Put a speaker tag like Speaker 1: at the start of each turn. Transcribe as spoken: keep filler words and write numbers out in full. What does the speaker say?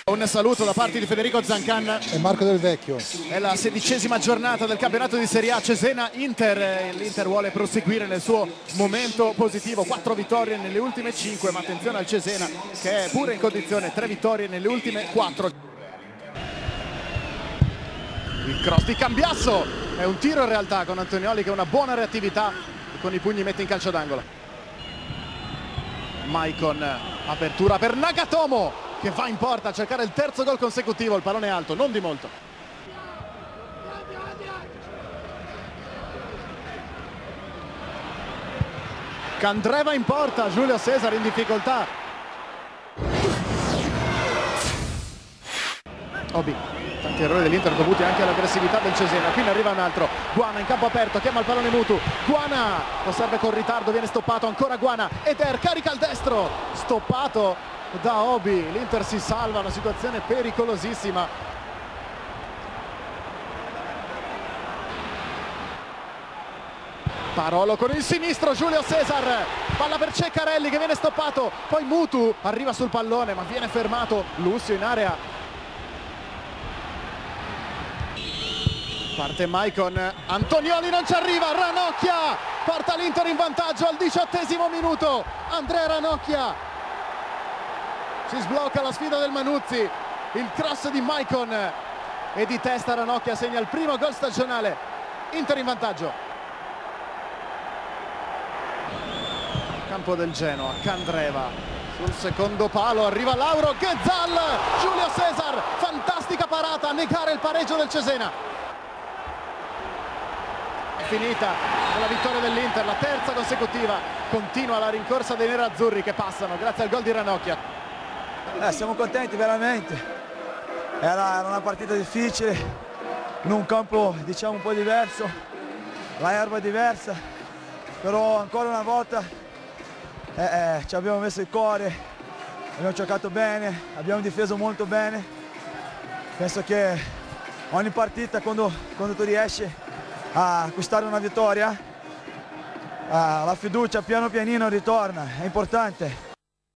Speaker 1: Un saluto da parte di Federico Zancan
Speaker 2: e Marco Del Vecchio.
Speaker 1: È la sedicesima giornata del campionato di Serie A Cesena-Inter. L'Inter vuole proseguire nel suo momento positivo, quattro vittorie nelle ultime cinque, ma attenzione al Cesena che è pure in condizione, tre vittorie nelle ultime quattro. Il cross di Cambiasso, è un tiro in realtà con Antonioli che ha una buona reattività e con i pugni mette in calcio d'angolo. Maicon, apertura per Nagatomo che va in porta a cercare il terzo gol consecutivo, il pallone alto, non di molto. Candreva in porta, Giulio Cesar in difficoltà. Obi, tanti errori dell'Inter dovuti anche all'aggressività del Cesena. Qui ne arriva un altro, Guana in campo aperto, chiama il pallone Mutu, Guana lo serve con ritardo, viene stoppato, ancora Guana, Eder carica il destro, stoppato da Obi, l'Inter si salva, una situazione pericolosissima. Parolo con il sinistro, Giulio Cesar, palla per Ceccarelli che viene stoppato, poi Mutu arriva sul pallone ma viene fermato, Lucio in area. Parte Maicon, Antonioli non ci arriva, Ranocchia porta l'Inter in vantaggio al diciottesimo minuto, Andrea Ranocchia. Si sblocca la sfida del Manuzzi, il cross di Maicon e di testa Ranocchia segna il primo gol stagionale, Inter in vantaggio. Campo del Genoa, Candreva sul secondo palo, arriva Lauro, Ghezzal, Giulio Cesar, fantastica parata a negare il pareggio del Cesena. È finita con la vittoria dell'Inter, la terza consecutiva, continua la rincorsa dei nerazzurri che passano grazie al gol di Ranocchia.
Speaker 3: Eh, siamo contenti veramente, era, era una partita difficile, in un campo diciamo un po' diverso, la erba è diversa, però ancora una volta eh, eh, ci abbiamo messo il cuore, abbiamo giocato bene, abbiamo difeso molto bene, penso che ogni partita quando, quando tu riesci a acquistare una vittoria, eh, la fiducia piano pianino ritorna, è importante.